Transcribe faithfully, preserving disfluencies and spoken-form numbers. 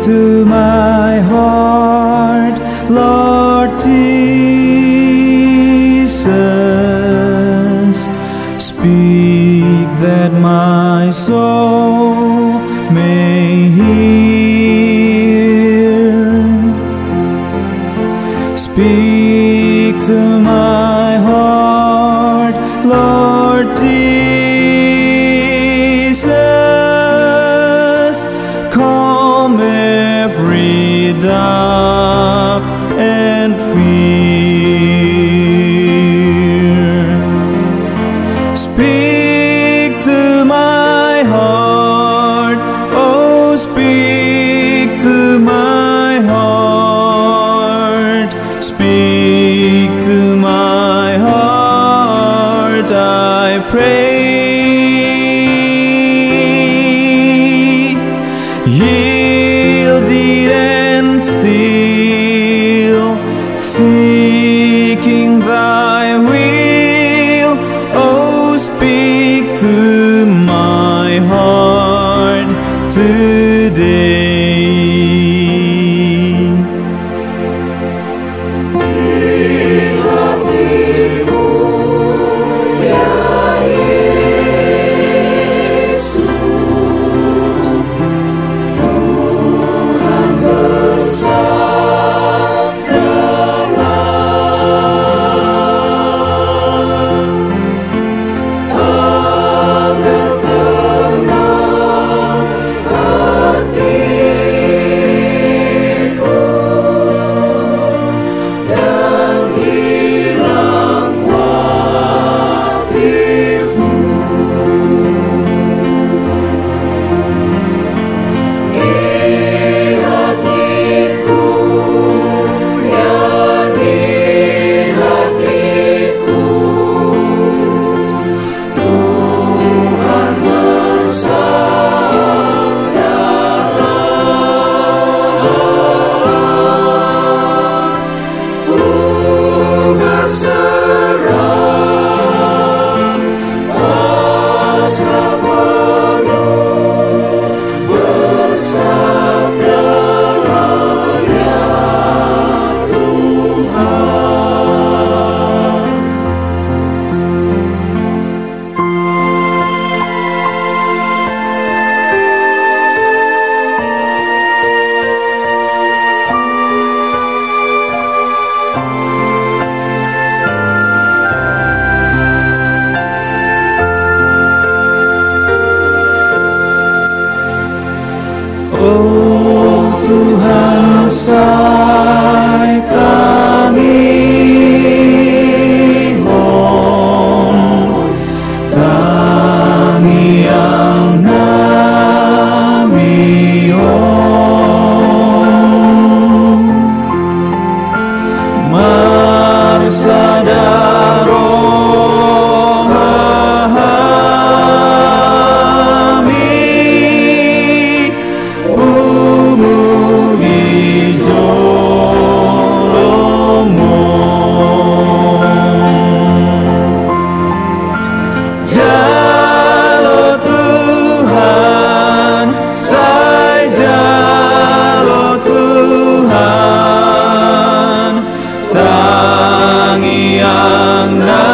to my heart, Lord Jesus. Speak that my soul may hear. Speak to my heart, Lord Jesus. Calm every doubt and fear. Speak to my heart, oh, speak to my heart. Speak to my heart, I pray. Yielded and still, seeking thy will, oh, speak to my heart today. Oh Tuhan, saya tangihon, tangiang namihon, marsadaro Tangiang